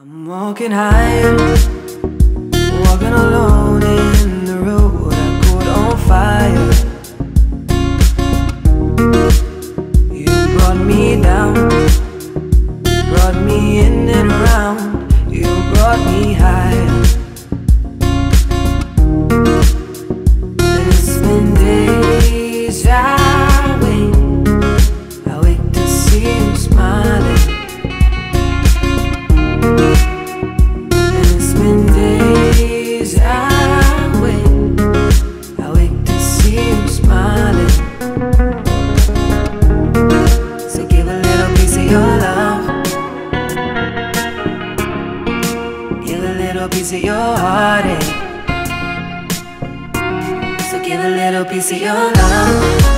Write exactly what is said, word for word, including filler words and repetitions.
I'm walking high, walking alone in the road I caught on fire. You brought me down, brought me in and around. You brought me higher. And it's been days I wait, I wait to see you smiling. Piece of your heartache, so give a little piece of your love.